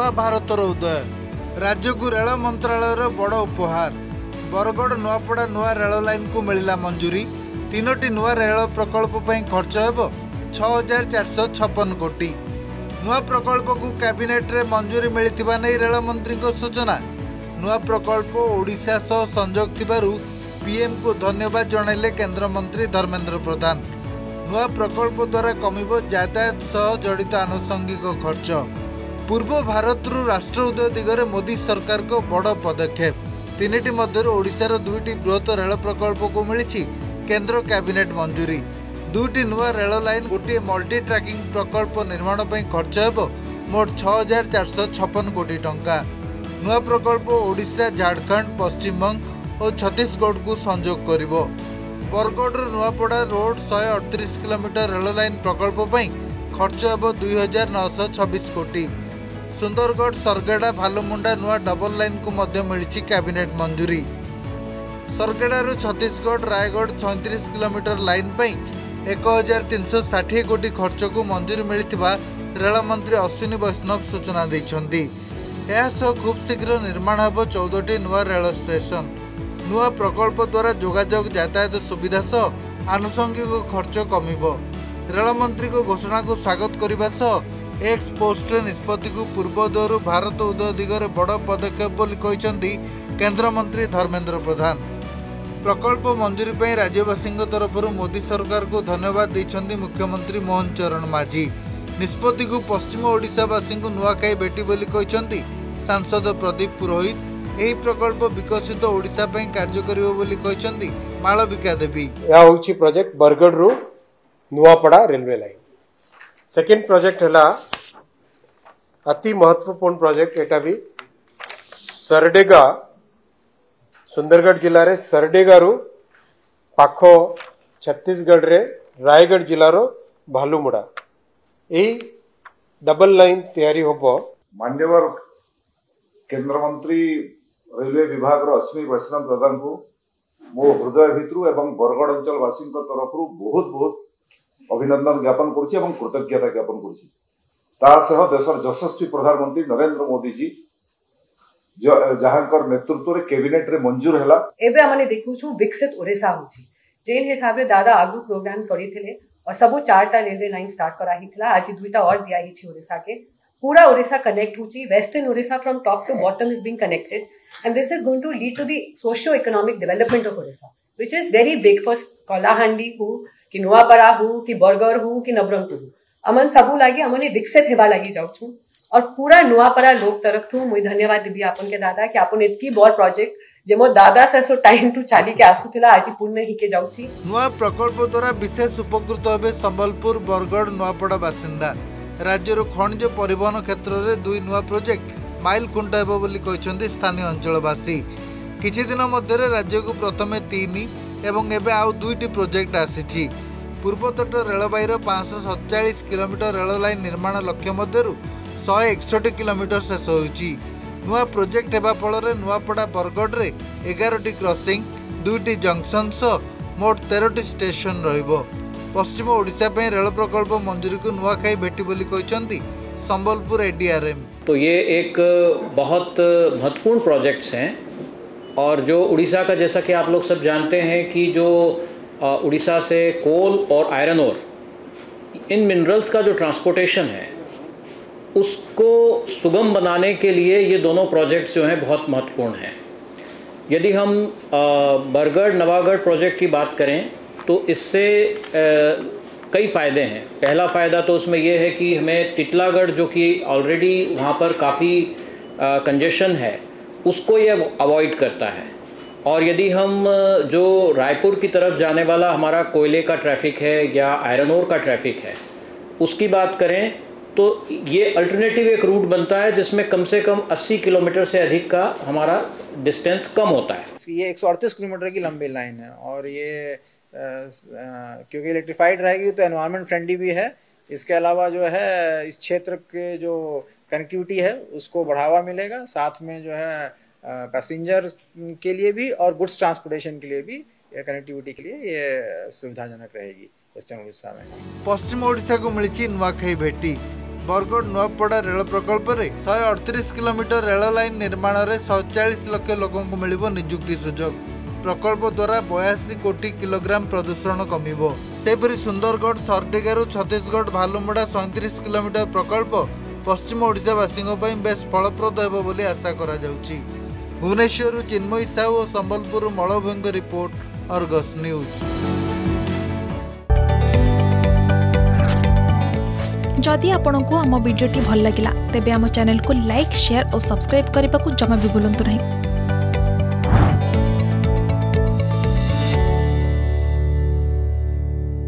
नुआ भारतर उदय राज्य को रेल मंत्रालय बड़ उपहार। बरगढ़ नुआपड़ा नुआ रेल लाइन को मिला मंजूरी। 3टी नुआ रेल प्रकल्प पर खर्च हो 6456 कोटी। नुआ प्रकल्प को कैबिनेट रे मंजूरी मिलथिबा नै रेल मंत्री को सूचना। नुआ प्रकल्प ओडिशा सह संजोग थिबारु पीएम को धन्यवाद जणाइले केंद्र मंत्री धर्मेंद्र प्रधान। नुआ प्रकल्प द्वारा कमिबो यातायात सह जड़ित आनुषंगिक खर्च। पूर्व भारत राष्ट्र उदय दिगरे मोदी सरकार को बड़ पदक्षेप। 3टी मध्य ओडिशार 2टी बृहत रेल प्रकल्प को मिली केंद्र कैबिनेट मंजूरी। 2टी नुआ रेल लाइन गोटे मल्टी ट्रैकिंग प्रकल्प निर्माण पर खर्च हो मोट 6456 कोटी टंका। नुआ प्रकल्प ओडिशा, झारखंड, पश्चिमबंग और छत्तीसगढ़ को संजोग करिवो। Bargarh Nuapada road 138 kilometre rail line प्रकल्प पर खर्च हो 2926 कोटी। सुंदरगढ़, सरगेड़ा, भालुमुंडा नुआ डबल लाइन को मध्य मिली कैबिनेट मंजूरी। सरगेड़ू छत्तीसगढ़ रायगढ़ 34 किलोमीटर लाइन पर 1360 कोटी खर्च को मंजूरी मिलता रेल मंत्री अश्विनी वैष्णव सूचना देइछन्ती। खूब शीघ्र निर्माण हो 14टी नुआ रेल स्टेशन। नुआ प्रकल्प द्वारा जोगाजोग यातायात सुविधा सह आनुषंगिक खर्च कमिबो। रेल मंत्री को घोषणा को स्वागत करने सह एक्स पोस्ट निष्पत्ति को पूर्वोदय भारत उदय दिगरे बड़ पदक्षेप बोली कहिसेंती केंद्र मंत्री धर्मेंद्र प्रधान। प्रकल्प मंजूरी पर राज्यवासी तरफ मोदी सरकार को धन्यवाद देइछन्ती मुख्यमंत्री मोहन चरण माझी। निष्पत्ति को पश्चिम ओडिशावासी को नुआखाई भेटी बोली कहिसेंती सांसद प्रदीप पुरोहित। एही प्रकल्प विकसित ओडिशा पई कार्य करिवो बोली कहिसेंती मालविका देवी। या होची प्रोजेक्ट बरगढ़ रु Nuapada railway line. Second project है अति महत्वपूर्ण प्रोजेक्ट। एटा भी सरडेगा सुंदरगढ़ जिले रे सरडेगा रु पाखो छत्तीसगढ़ रे रायगढ़ जिला रो भालुमुड़ा यही डबल लाइन तैयारी होबो। मान्यवर केंद्र मंत्री रेलवे विभाग अश्विनी वैष्णव प्रधान को मो हृदय भितर एवं बरगढ़ अंचल वासी तरफ बहुत बहुत अभिनंदन ज्ञापन करुछि एवं कृतज्ञता ज्ञापन करुछि। तासह देशर यशस्वी प्रधानमंत्री नरेंद्र मोदी जी जहांकर नेतृत्व रे कैबिनेट रे मंजूर हैला। एबे हमने देखु छु विकसित ओडिशा होछि जेन हिसाब रे दादा आगु प्रोग्राम करिथिले और सबो 4टा रेलवे लाइन स्टार्ट करा हिथला। आज 2टा और दिया ही छि ओडिशा के। पूरा ओडिशा कनेक्ट होछि। Western Odisha from top to bottom is being connected and this is going to lead to the socio economic development of Odisha which is very big for Kalahandi हु कि नुआपड़ा हु कि बरगढ़ हु कि नवरंगपुर हु अमन सबु लागी हमने विकसित हेबा लागी जाउ छु। और पूरा नुआपड़ा लोक तरफ थु मुई धन्यवाद देबी आपन के दादा कि आपन इतकी बड़ प्रोजेक्ट जे मो दादा से सो टाइम टू चाली के आसुथिला आज पूर्ण ही के जाउछि। नुआ प्रकल्प द्वारा विशेष उपकृत होबे संबलपुर, बरगढ़, नुआपड़ा बासिंदा। राज्यर खनिज परिवहन क्षेत्र में 2 नुआ प्रोजेक्ट माइल खुंटा हेबो बोली कहिसेंती स्थानीय अंचलवासी। किछि दिन मध्य राज्य को प्रथमे 3 एवं एबे आउ 2टी प्रोजेक्ट आसीछि। पूर्वतट रेलवाईर 547 किलोमीटर रेल लाइन निर्माण लक्ष्य मध्यरु 161 किलोमीटर शेष होइछि। नुआ प्रोजेक्ट हेबा फल नुआपड़ा बरगढ़ रे 11टी क्रॉसिंग, 2टी जंक्शन सह मोट 13टी स्टेशन रहिबो। पश्चिम ओडिशा पे रेल प्रकल्प मंजूरी को नुआखाई भेटी बोली कहिसेंती संबलपुर एडीआरएम। तो ये एक बहुत महत्वपूर्ण प्रोजेक्ट्स हैं और जो उड़ीसा का, जैसा कि आप लोग सब जानते हैं कि जो उड़ीसा से कोल और आयरन ओर इन मिनरल्स का जो ट्रांसपोर्टेशन है उसको सुगम बनाने के लिए ये दोनों प्रोजेक्ट्स जो हैं बहुत महत्वपूर्ण हैं। यदि हम बरगढ़ नवागढ़ प्रोजेक्ट की बात करें तो इससे कई फ़ायदे हैं। पहला फ़ायदा तो उसमें यह है कि हमें टिटलागढ़ जो कि ऑलरेडी वहाँ पर काफ़ी कंजेशन है उसको ये अवॉइड करता है। और यदि हम जो रायपुर की तरफ जाने वाला हमारा कोयले का ट्रैफिक है या आयरन ओर का ट्रैफिक है उसकी बात करें तो ये अल्टरनेटिव एक रूट बनता है जिसमें कम से कम 80 किलोमीटर से अधिक का हमारा डिस्टेंस कम होता है। ये 138 किलोमीटर की लंबी लाइन है और ये क्योंकि इलेक्ट्रिफाइड रहेगी तो एनवायरनमेंट फ्रेंडली भी है। इसके अलावा जो है इस क्षेत्र के जो कनेक्टिविटी है उसको बढ़ावा मिलेगा, साथ में जो है पैसेंजर के लिए भी और गुड्स ट्रांसपोर्टेशन के लिए भी कनेक्टिविटी के लिए ये सुविधाजनक रहेगी वेस्टर्न उड़ीसा में। पश्चिम ओडिशा को मिली नुआखाई भेटी। बरगड़ नुआपड़ा रेल प्रकल्प में 138 किलोमीटर रेल लाइन निर्माण में 140 लाख लोकों को मिलिबो नियुक्ति सुजोग। प्रकल्प द्वारा 82 कोटी किलोग्राम प्रदूषण कमिबो। सेपरि सुंदरगढ़ सरडेगारू छत्तीसगढ़ भालुमुड़ा 37 किलोमीटर प्रकल्प पश्चिम ओडिशावासी बेस फलप्रद हेबो बोली आशा करा जाउछि। भुवनेश्वर चिन्मयी साहू और Sambalpur Malabhang report, Argus news. जदि आपंक आम भिडी भल लगा तेब आम चैनल को लाइक, शेयर और सब्सक्राइब करने को जमा भी भूलु नहीं।